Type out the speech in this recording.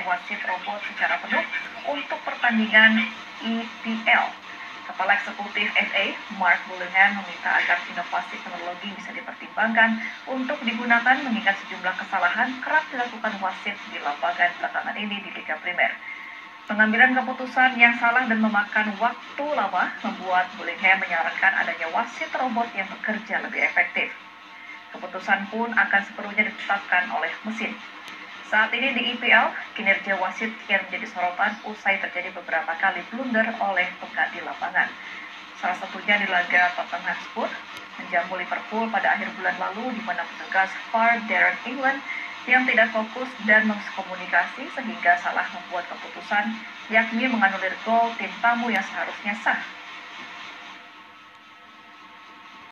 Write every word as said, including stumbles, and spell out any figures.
pemilihan wasit robot secara penuh untuk pertandingan E P L. Kepala Eksekutif F A, Mark Bullingham, meminta agar inovasi teknologi bisa dipertimbangkan untuk digunakan mengingat sejumlah kesalahan kerap dilakukan wasit di lapangan belakangan ini di Liga Primer. Pengambilan keputusan yang salah dan memakan waktu lama membuat Bullingham menyarankan adanya wasit robot yang bekerja lebih efektif. Keputusan pun akan sepenuhnya ditetapkan oleh mesin. Saat ini di E P L, kinerja wasit kian menjadi sorotan usai terjadi beberapa kali blunder oleh pengganti lapangan. Salah satunya di laga Tottenham Hotspur menjamu Liverpool pada akhir bulan lalu, di mana petugas V A R Darren England yang tidak fokus dan miskomunikasi sehingga salah membuat keputusan, yakni menganulir gol tim tamu yang seharusnya sah.